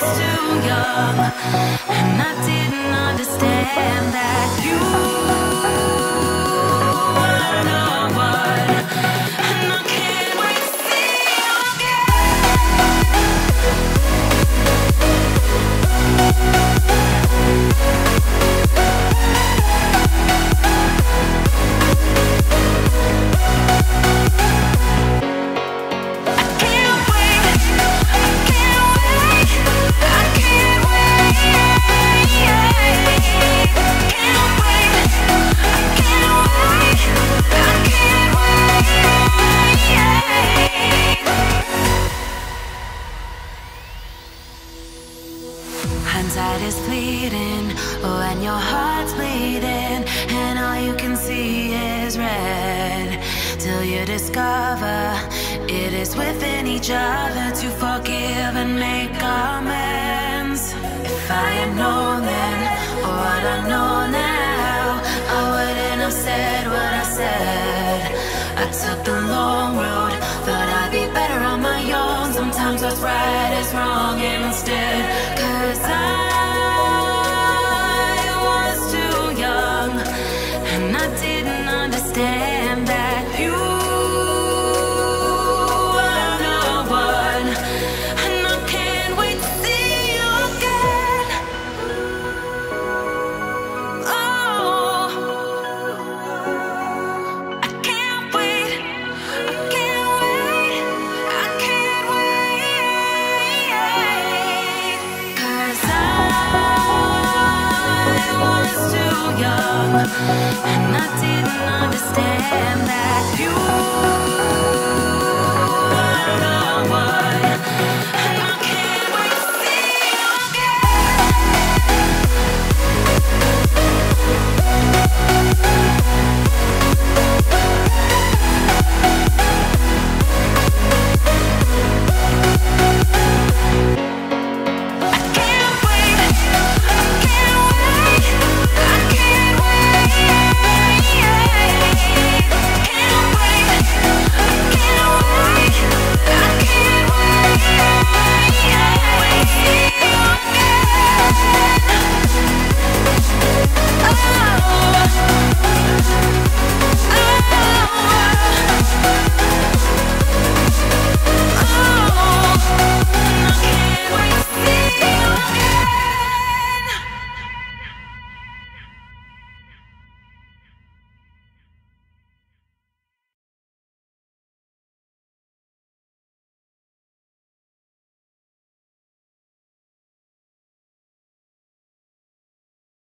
was too young, and I didn't understand that you were the one. And I can't wait to see you hindsight is fleeting when your heart's bleeding and all you can see is red, till you discover it is within each other to forgive and make amends. If I had known then what I know now, I wouldn't have said what I said. I took the long road, thought I'd be better on my own. Sometimes what's right is wrong, and instead